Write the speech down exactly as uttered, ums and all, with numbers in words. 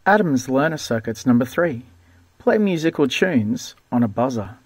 Adam's Learner Circuits number three. Play musical tunes on a buzzer.